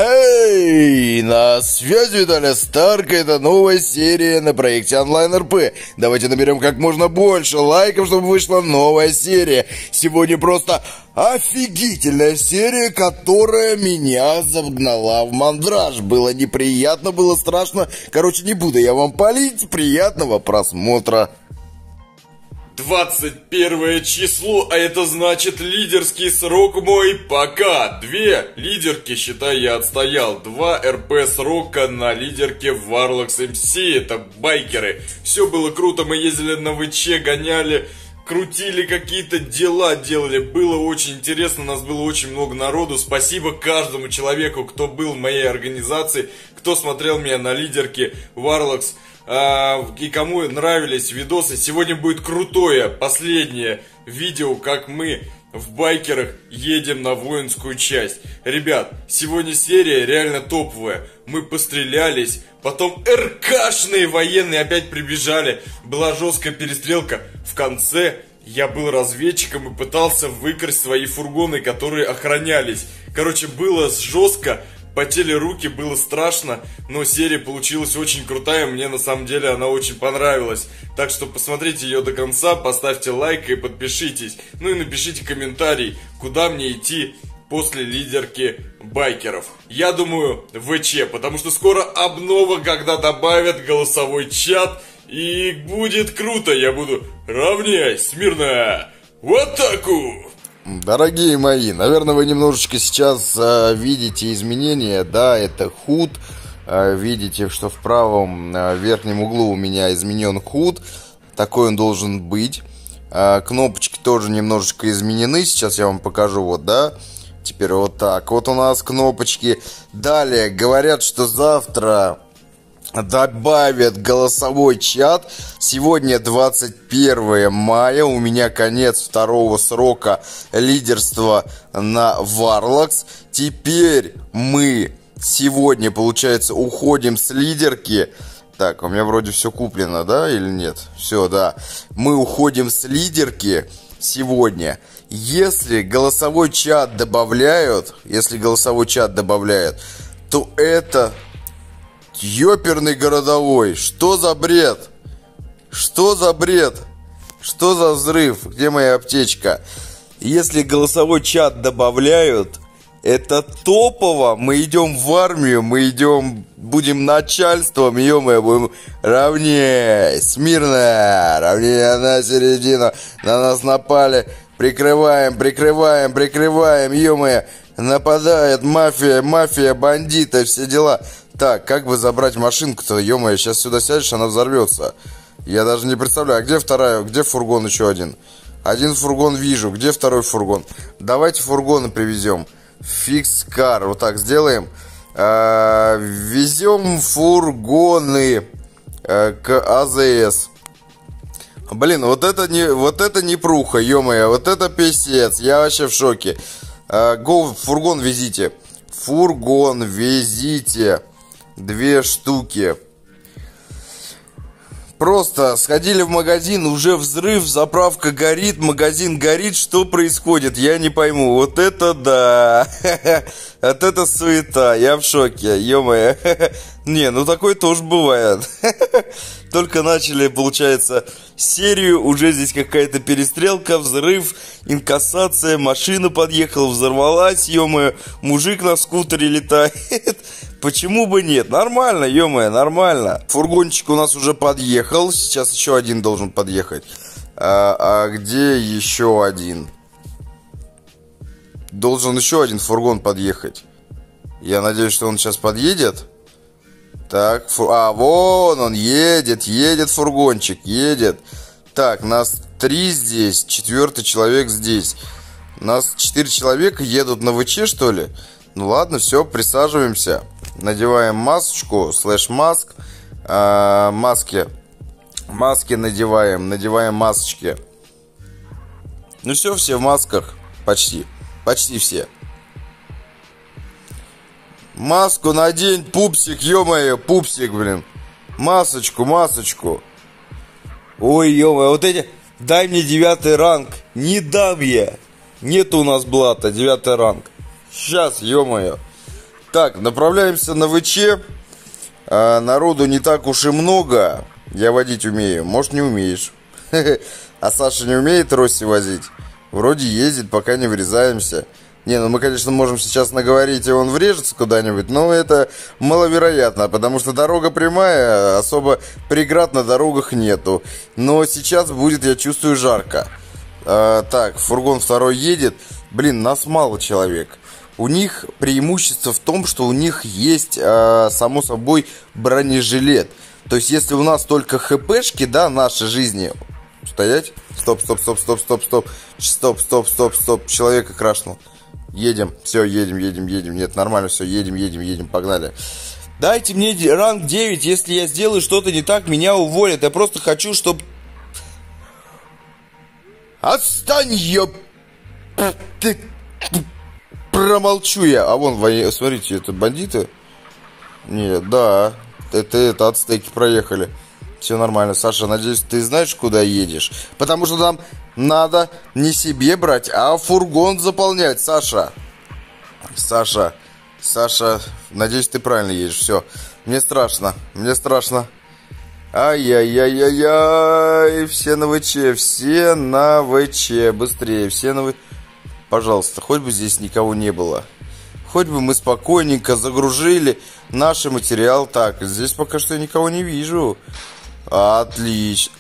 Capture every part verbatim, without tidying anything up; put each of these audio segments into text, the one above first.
Эй, на связи Виталий Старк, это новая серия на проекте Онлайн эр пэ. Давайте наберем как можно больше лайков, чтобы вышла новая серия. Сегодня просто офигительная серия, которая меня загнала в мандраж. Было неприятно, было страшно. Короче, не буду я вам палить. Приятного просмотра. двадцать первое число, а это значит лидерский срок мой пока. Две лидерки, считай, я отстоял. Два эр пэ срока на лидерке в Warlox эм си, это байкеры. Все было круто, мы ездили на вэ че, гоняли, крутили какие-то дела, делали. Было очень интересно, нас было очень много народу. Спасибо каждому человеку, кто был в моей организации, кто смотрел меня на лидерке Warlox. И кому нравились видосы, сегодня будет крутое последнее видео, как мы в байкерах едем на воинскую часть. Ребят, сегодня серия реально топовая. Мы пострелялись, потом эр ка-шные военные опять прибежали. Была жесткая перестрелка. В конце я был разведчиком и пытался выкрасть свои фургоны, которые охранялись. Короче, было жестко. Потели руки, было страшно, но серия получилась очень крутая, мне на самом деле она очень понравилась. Так что посмотрите ее до конца, поставьте лайк и подпишитесь. Ну и напишите комментарий, куда мне идти после лидерки байкеров. Я думаю, вэ че, потому что скоро обнова, когда добавят голосовой чат, и будет круто, я буду равняй, смирно, в атаку! Дорогие мои, наверное, вы немножечко сейчас э, видите изменения. Да, это худ. Э, видите, что в правом э, верхнем углу у меня изменен худ. Такой он должен быть. Э, кнопочки тоже немножечко изменены. Сейчас я вам покажу. Вот, да. Теперь вот так. Вот у нас кнопочки. Далее говорят, что завтра добавят голосовой чат. Сегодня двадцать первое мая. У меня конец второго срока лидерства на Warlox. Теперь мы сегодня, получается, уходим с лидерки. Так, у меня вроде все куплено, да, или нет? Все, да. Мы уходим с лидерки сегодня. Если голосовой чат добавляют, если голосовой чат добавляют, то это... ёперный городовой, что за бред? Что за бред? Что за взрыв? Где моя аптечка? Если голосовой чат добавляют, это топово. Мы идем в армию, мы идем, будем начальством, ё-моё, будем равнее, смирно, равнее на середину. На нас напали, прикрываем, прикрываем, прикрываем, ё-моё. Нападает мафия, мафия, бандиты, все дела. Так, как бы забрать машинку-то, ё-моё, сейчас сюда сядешь, она взорвется. Я даже не представляю, а где вторая, где фургон еще один? Один фургон вижу, где второй фургон? Давайте фургоны привезем. Фикс-кар, вот так сделаем. А, везем фургоны а, к а зэ эс. Блин, вот это не, вот это не пруха, ё-моё, вот это писец, я вообще в шоке. А, го, фургон везите. Фургон везите. Две штуки. Просто сходили в магазин, уже взрыв, заправка горит, магазин горит. Что происходит? Я не пойму. Вот это да. Вот это суета. Я в шоке. Ё-моё. Не, ну такое тоже бывает. Только начали, получается, серию. Уже здесь какая-то перестрелка, взрыв, инкассация. Машина подъехала, взорвалась. Ё-моё. Мужик на скутере летает. Почему бы нет? Нормально, ё-моё, нормально. Фургончик у нас уже подъехал. Сейчас еще один должен подъехать. А, а где еще один? Должен еще один фургон подъехать. Я надеюсь, что он сейчас подъедет. Так, фу... а, вон он едет, едет фургончик, едет. Так, нас три здесь, четвертый человек здесь. Нас четыре человека едут на вэ че, что ли? Ну ладно, все, присаживаемся. Надеваем масочку, слэш-маск. А, маски. Маски надеваем, надеваем масочки. Ну все, все в масках. Почти. Почти все. Маску надень, пупсик, ё-моё, пупсик, блин. Масочку, масочку. Ой, ё-моё, вот эти... Дай мне девятый ранг. Не дам я. Нету у нас блата, девятый ранг. Сейчас, ё-моё. Так, направляемся на ВЧ. А, народу не так уж и много. Я водить умею. Может, не умеешь. А Саша не умеет Росси возить? Вроде ездит, пока не врезаемся. Не, ну мы, конечно, можем сейчас наговорить, и он врежется куда-нибудь, но это маловероятно, потому что дорога прямая, особо преград на дорогах нету. Но сейчас будет, я чувствую, жарко. А, так, фургон второй едет. Блин, нас мало человек. У них преимущество в том, что у них есть, а, само собой, бронежилет. То есть, если у нас только хпшки, да, нашей жизни... Стоять? Стоп, стоп, стоп, стоп, стоп, стоп. Стоп, стоп, стоп, стоп. Человека крашнул. Едем. Все, едем, едем, едем. Нет, нормально, все, едем, едем, едем. Погнали. Дайте мне ранг девять. Если я сделаю что-то не так, меня уволят. Я просто хочу, чтобы... Отстань, ёп... Ты... Промолчу я. А вон, во... смотрите, это бандиты? Нет, да. Это, это, ацтеки проехали. Все нормально. Саша, надеюсь, ты знаешь, куда едешь? Потому что нам надо не себе брать, а фургон заполнять, Саша. Саша, Саша, надеюсь, ты правильно едешь. Все, мне страшно, мне страшно. Ай-яй-яй-яй-яй. Все на ВЧ, все на ВЧ. Быстрее, все на ВЧ. Пожалуйста, хоть бы здесь никого не было. Хоть бы мы спокойненько загружили наш материал. Так, здесь пока что я никого не вижу. Отлично.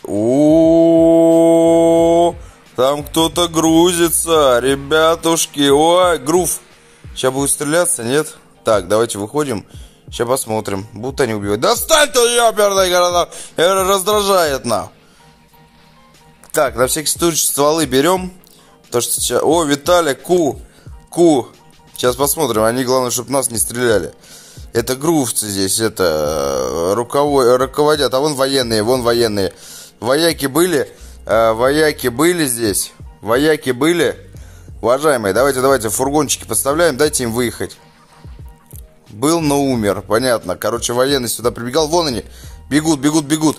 О, там кто-то грузится, ребятушки. Ой, грув. Сейчас будет стреляться, нет? Так, давайте выходим. Сейчас посмотрим. Будут они убивать. Да встань ты, ёперный города. Раздражает нам. Так, на всякий случай стволы берем. То, что сейчас... О, Виталик, Ку. Ку. Сейчас посмотрим. Они, главное, чтобы нас не стреляли. Это грувцы здесь, это руковод... руководят. А вон военные, вон военные. Вояки были, э, вояки были здесь. Вояки были. Уважаемые, давайте, давайте фургончики поставляем, дайте им выехать. Был, но умер, понятно. Короче, военный сюда прибегал. Вон они, бегут, бегут, бегут.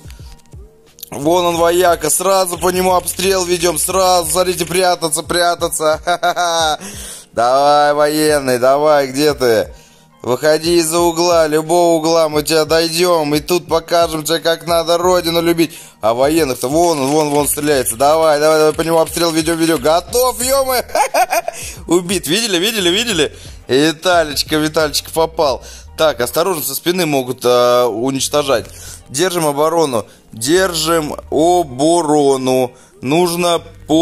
Вон он, вояка, сразу по нему обстрел ведем. Сразу, смотрите, прятаться, прятаться. Ха-ха-ха. Давай, военный, давай, где ты? Выходи из-за угла, любого угла, мы тебя дойдем. И тут покажем тебе, как надо родину любить. А военных-то вон он, вон, вон стреляется. Давай, давай, давай, по нему обстрел ведем, ведем. Готов, ё-моё. Убит, видели, видели, видели? И Виталичка, Виталичка попал. Так, осторожно, со спины могут а, уничтожать. Держим оборону. Держим оборону. Нужно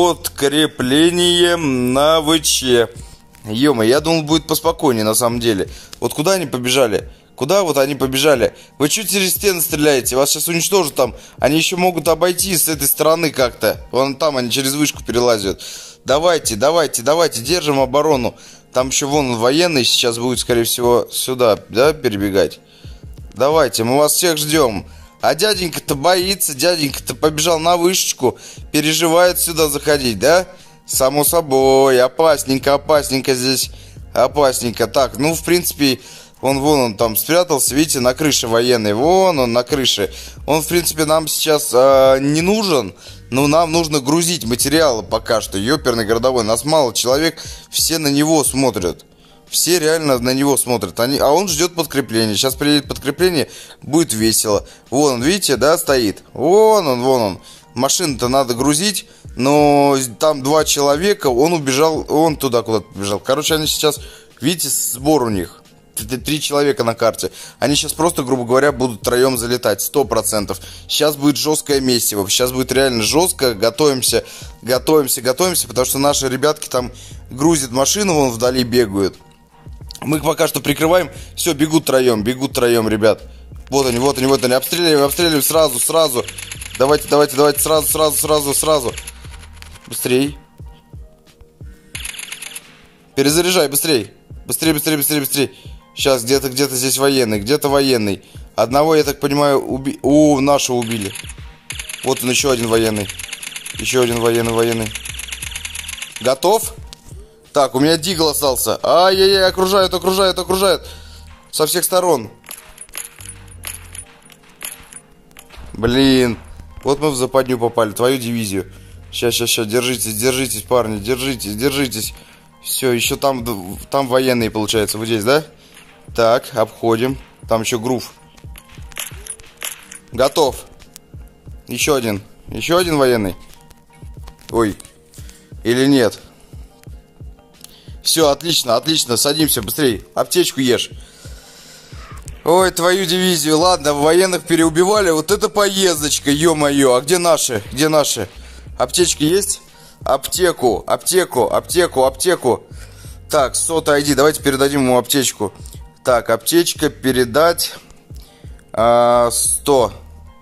подкрепление на ВЧ. Ё-моё, я думал, будет поспокойнее на самом деле. Вот куда они побежали? Куда вот они побежали? Вы что через стены стреляете? Вас сейчас уничтожат там. Они еще могут обойти с этой стороны как-то. Вон там они через вышку перелазят. Давайте, давайте, давайте, держим оборону. Там еще вон военный сейчас будет, скорее всего, сюда, да, перебегать. Давайте, мы вас всех ждем. А дяденька-то боится, дяденька-то побежал на вышечку. Переживает сюда заходить, да? Само собой, опасненько, опасненько здесь, опасненько. Так, ну, в принципе, он, вон он там спрятался, видите, на крыше военный, вон он на крыше. Он, в принципе, нам сейчас э, не нужен, но нам нужно грузить материалы пока что. Ёперный городовой, нас мало человек, все на него смотрят. Все реально на него смотрят, Они, а он ждет подкрепления. Сейчас приедет подкрепление, будет весело. Вон он, видите, да, стоит, вон он, вон он. Машину-то надо грузить, но там два человека, он убежал, он туда куда-то побежал. Короче, они сейчас, видите, сбор у них, три человека на карте. Они сейчас просто, грубо говоря, будут втроем залетать, сто процентов. Сейчас будет жесткое месиво, сейчас будет реально жестко, готовимся, готовимся, готовимся, потому что наши ребятки там грузят машину, вон вдали бегают. Мы их пока что прикрываем, все, бегут втроем, бегут втроем, ребят. Вот они, вот они, вот они, обстреливаем, обстреливаем сразу, сразу. Давайте, давайте, давайте, сразу, сразу, сразу, сразу. Быстрей. Перезаряжай, быстрей. Быстрей, быстрей, быстрей, быстрей. Сейчас, где-то, где-то здесь военный, где-то военный. Одного, я так понимаю, уби... О, нашего убили. Вот он, еще один военный. Еще один военный, военный. Готов? Так, у меня дигл остался. Ай-яй-яй, окружают, окружают, окружают. Со всех сторон. Блин. Вот мы в западню попали, твою дивизию. Сейчас, сейчас, сейчас, держитесь, держитесь, парни, держитесь, держитесь. Все, еще там, там военные, получается, вот здесь, да? Так, обходим. Там еще грув. Готов. Еще один. Еще один военный. Ой. Или нет? Все, отлично, отлично. Садимся, быстрее. Аптечку ешь. Ой, твою дивизию. Ладно, военных переубивали. Вот это поездочка, ё-моё. А где наши? Где наши? Аптечки есть? Аптеку, аптеку, аптеку, аптеку. Так, сота ай ди. Давайте передадим ему аптечку. Так, аптечка передать. А, сто.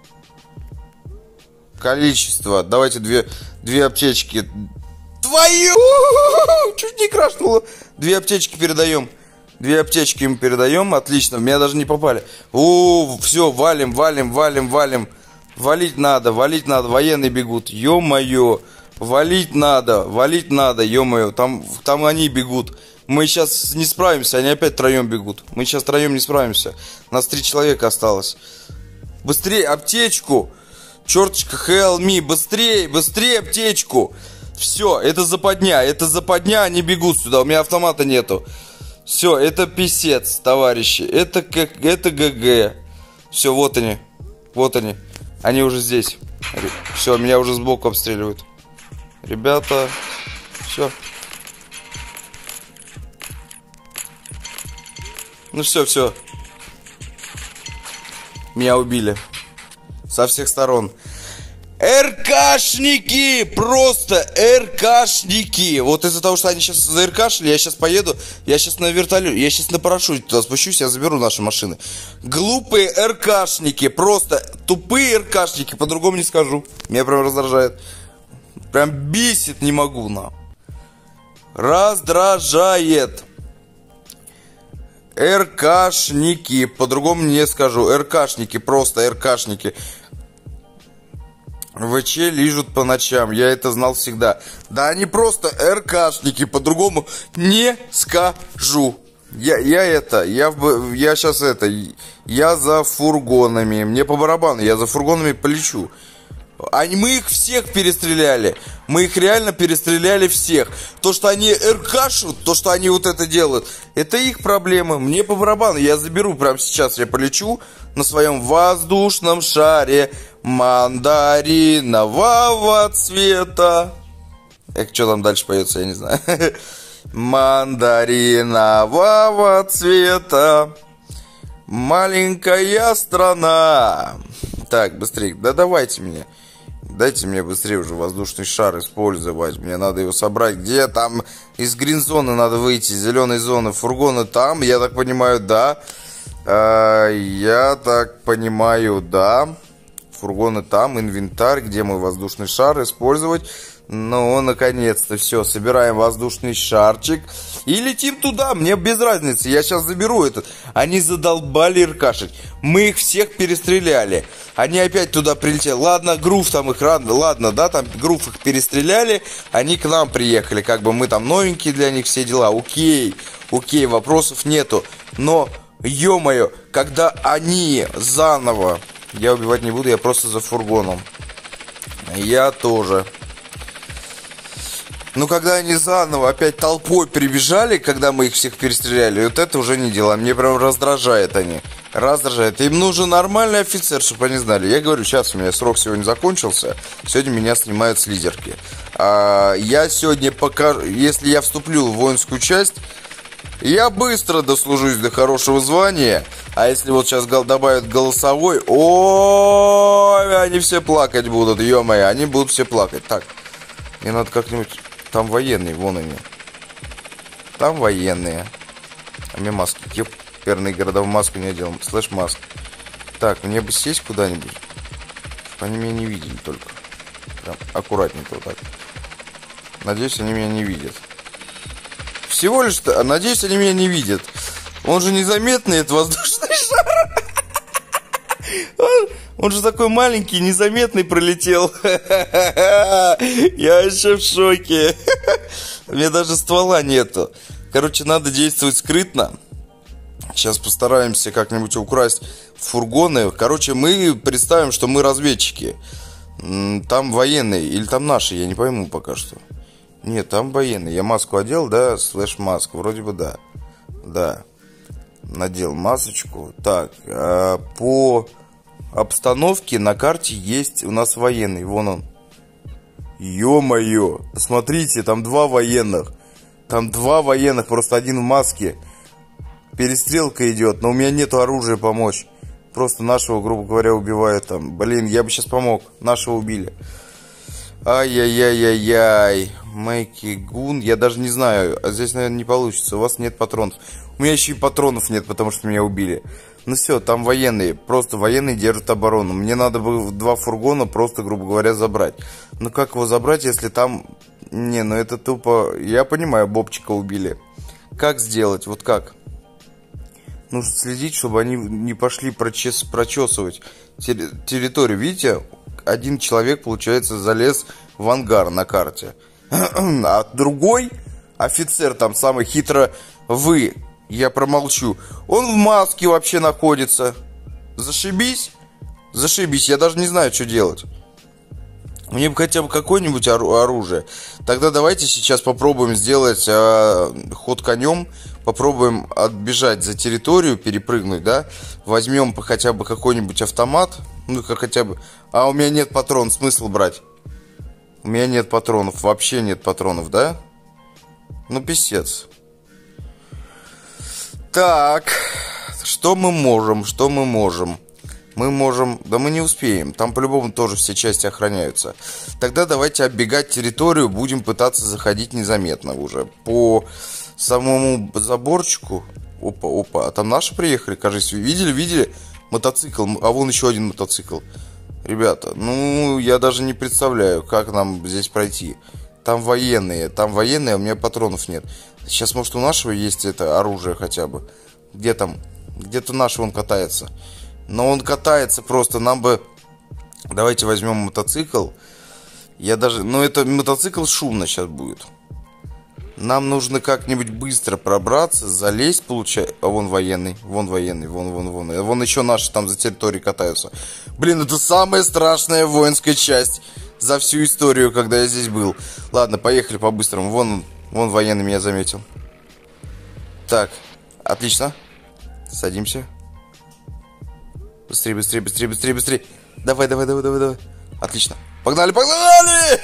Количество. Давайте две, две аптечки. Твою! Чуть не крашнуло. Две аптечки передаем. Две аптечки ему передаем. Отлично. В меня даже не попали. О, все, валим, валим, валим, валим. Валить надо, валить надо. Военные бегут. Ё-моё. Валить надо, валить надо, ё-моё. Там, там они бегут. Мы сейчас не справимся. Они опять втроем бегут. Мы сейчас втроем не справимся. У нас три человека осталось. Быстрее аптечку. Черточка, help me. Быстрее, быстрее аптечку. Все, это западня. Это западня, они бегут сюда. У меня автомата нету. Все, это писец, товарищи. Это как, это ГГ. Все, вот они. Вот они. Они уже здесь. Все, меня уже сбоку обстреливают. Ребята, все. Ну все, все. Меня убили. Со всех сторон. РКшники! Просто РКшники! Вот из-за того, что они сейчас заэркашили, я сейчас поеду, я сейчас на вертолете, я сейчас на парашюте туда спущусь, я заберу наши машины. Глупые РКшники, просто тупые РКшники, по-другому не скажу. Меня прям раздражает. Прям бесит, не могу, на. Раздражает. РКшники, по-другому не скажу. РКшники, просто РКшники. ВЧ лижут по ночам, я это знал всегда. Да они просто РКшники, по-другому не скажу. Я, я это, я, я сейчас это, я за фургонами. Мне по барабану, я за фургонами полечу. Они, мы их всех перестреляли. Мы их реально перестреляли всех. То, что они РКшут, то, что они вот это делают, это их проблемы. Мне по барабану, я заберу прямо сейчас, я полечу на своем воздушном шаре мандаринового цвета. Эх, что там дальше поется, я не знаю. Мандаринового цвета. Маленькая страна. Так, быстрее, да давайте мне. Дайте мне быстрее уже воздушный шар использовать. Мне надо его собрать. Где там? Из грин-зоны надо выйти. Зеленой зоны. Фургоны там. Я так понимаю, да. А, я так понимаю, да. Фургоны там. Инвентарь. Где мой воздушный шар использовать? Ну, наконец-то. Все, собираем воздушный шарчик. И летим туда. Мне без разницы. Я сейчас заберу этот. Они задолбали иркашить. Мы их всех перестреляли. Они опять туда прилетели. Ладно, грув там их, ладно, ладно, да, там грув их перестреляли. Они к нам приехали. Как бы мы там новенькие для них, все дела. Окей, окей, вопросов нету. Но, ё-моё, когда они заново... Я убивать не буду, я просто за фургоном. Я тоже. Ну, когда они заново опять толпой прибежали, когда мы их всех перестреляли, вот это уже не дела. Мне прям раздражает они. Раздражает. Им нужен нормальный офицер, чтобы они знали. Я говорю, сейчас у меня срок сегодня закончился. Сегодня меня снимают с лидерки. А, я сегодня покажу... Если я вступлю в воинскую часть, я быстро дослужусь до хорошего звания. А если вот сейчас добавят голосовой... Ой, они все плакать будут, ё-моё. Они будут все плакать. Так, мне надо как-нибудь... Там военные, вон они. Там военные. А мне маски. Ёперный города в маску не одел. Слэш маск. Так, мне бы сесть куда-нибудь. Чтобы они меня не видели только. Прям аккуратненько вот так. Надеюсь, они меня не видят. Всего лишь... Надеюсь, они меня не видят. Он же незаметный, это воздушный шар. Он, он же такой маленький, незаметный пролетел. Я еще в шоке. У меня даже ствола нету. Короче, надо действовать скрытно. Сейчас постараемся как-нибудь украсть фургоны. Короче, мы представим, что мы разведчики. Там военные или там наши, я не пойму пока что. Нет, там военные. Я маску одел, да, слэш маск. Вроде бы да. Да. Надел масочку. Так, э, по обстановке на карте есть у нас военный. Вон он. Ё-моё. Посмотрите, там два военных. Там два военных, просто один в маске. Перестрелка идет, но у меня нету оружия помочь. Просто нашего, грубо говоря, убивают там. Блин, я бы сейчас помог. Нашего убили. Ай-яй-яй-яй-яй. Мэйки Гун. Я даже не знаю. А здесь, наверное, не получится. У вас нет патронов. У меня еще и патронов нет, потому что меня убили. Ну все, там военные. Просто военные держат оборону. Мне надо было два фургона просто, грубо говоря, забрать. Ну как его забрать, если там... Не, ну это тупо... Я понимаю, Бобчика убили. Как сделать? Вот как? Нужно следить, чтобы они не пошли прочес... прочесывать терри... территорию. Видите? Один человек, получается, залез в ангар на карте. А другой офицер, там самый хитро вы, я промолчу, он в маске вообще находится. Зашибись? Зашибись, я даже не знаю, что делать. Мне бы хотя бы какое-нибудь оружие. Тогда давайте сейчас попробуем сделать э, ход конем. Попробуем отбежать за территорию, перепрыгнуть, да? Возьмем хотя бы какой-нибудь автомат. Ну, как хотя бы... А у меня нет патронов, смысл брать? У меня нет патронов, вообще нет патронов, да? Ну, писец. Так, что мы можем, что мы можем? Мы можем... Да мы не успеем, там по-любому тоже все части охраняются. Тогда давайте оббегать территорию, будем пытаться заходить незаметно уже. По самому заборчику... Опа, опа, а там наши приехали, кажется, видели, видели? Мотоцикл, а вон еще один мотоцикл. Ребята, ну, я даже не представляю, как нам здесь пройти. Там военные, там военные, а у меня патронов нет. Сейчас, может, у нашего есть это оружие хотя бы. Где там? Где-то наш он катается. Но он катается просто, нам бы... Давайте возьмем мотоцикл. Я даже... Ну, это мотоцикл шумно сейчас будет. Нам нужно как-нибудь быстро пробраться, залезть, получать... А вон военный, вон военный, вон, вон, вон. Вон еще наши там за территорией катаются. Блин, это самая страшная воинская часть за всю историю, когда я здесь был. Ладно, поехали по-быстрому. Вон, вон военный меня заметил. Так, отлично. Садимся. Быстрее, быстрее, быстрее, быстрее, быстрее. Давай, давай, давай, давай, давай. Отлично. Погнали, погнали!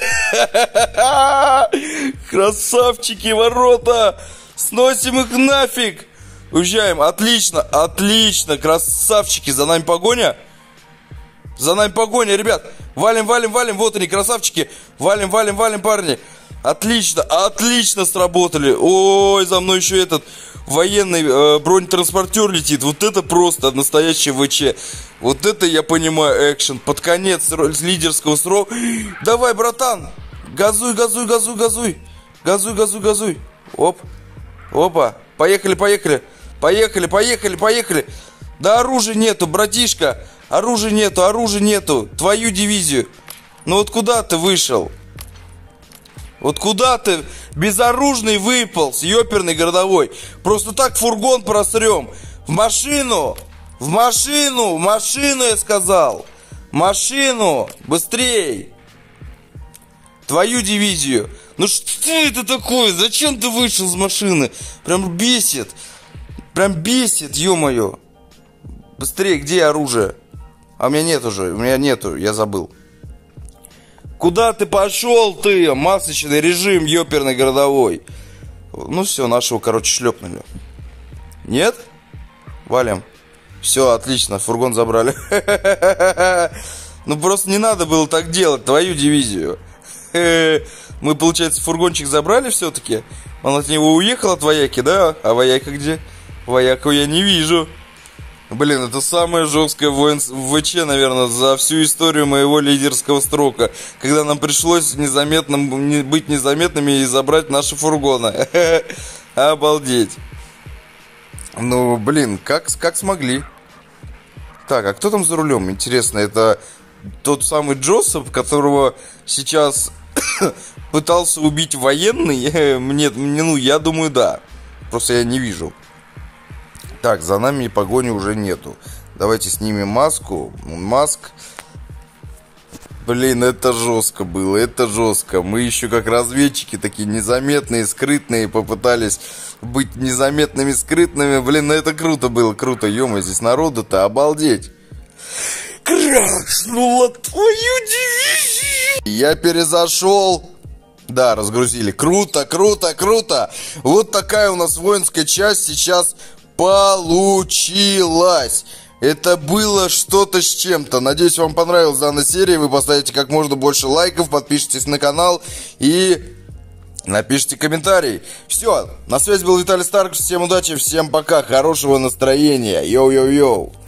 Красавчики, ворота! Сносим их нафиг! Уезжаем, отлично, отлично, красавчики, за нами погоня. За нами погоня, ребят. Валим, валим, валим, вот они, красавчики. Валим, валим, валим, парни. Отлично, отлично сработали. Ой, за мной еще этот военный э, бронетранспортер летит. Вот это просто настоящий ВЧ. Вот это я понимаю экшен. Под конец лидерского срока. Давай, братан. Газуй, газуй, газуй, газуй. Газуй, газуй, газуй. Оп. Опа. Поехали, поехали. Поехали, поехали, поехали. Да оружия нету, братишка. Оружия нету, оружия нету. Твою дивизию. Ну вот куда ты вышел? Вот куда ты безоружный выполз, ёперный городовой? Просто так фургон просрем. В машину! В машину! В машину, я сказал! Машину! Быстрей! Твою дивизию! Ну что это такое? Зачем ты вышел из машины? Прям бесит! Прям бесит, ё-моё! Быстрее, где оружие? А у меня нет уже, у меня нету, я забыл. Куда ты пошел, ты? Масочный режим, ёперный городовой. Ну все, нашего, короче, шлепнули. Нет? Валим. Все, отлично, фургон забрали. Ну просто не надо было так делать, твою дивизию. Мы, получается, фургончик забрали все-таки. Он от него уехал, от вояки, да? А вояка где? Вояку я не вижу. Блин, это самое жесткое воин... ВЧ, наверное, за всю историю моего лидерского срока. Когда нам пришлось незаметно... быть незаметными и забрать наши фургоны. Обалдеть. Ну, блин, как, как смогли. Так, а кто там за рулем? Интересно, это тот самый Джозеф, которого сейчас пытался убить военный? Мне, ну, я думаю, да. Просто я не вижу. Так, за нами погони уже нету. Давайте снимем маску. Маск. Блин, это жестко было, это жестко. Мы еще как разведчики такие незаметные, скрытные попытались быть незаметными, скрытными. Блин, ну это круто было, круто. Ё-моё, здесь народу-то, обалдеть. Крашнула твою дивизию. Я перезашел. Да, разгрузили. Круто, круто, круто. Вот такая у нас воинская часть сейчас получилась. Это было что-то с чем-то. Надеюсь, вам понравилась данная серия. Вы поставите как можно больше лайков, подпишитесь на канал и напишите комментарий. Все, на связи был Виталий Старков. Всем удачи, всем пока, хорошего настроения. Йоу-йоу-йоу.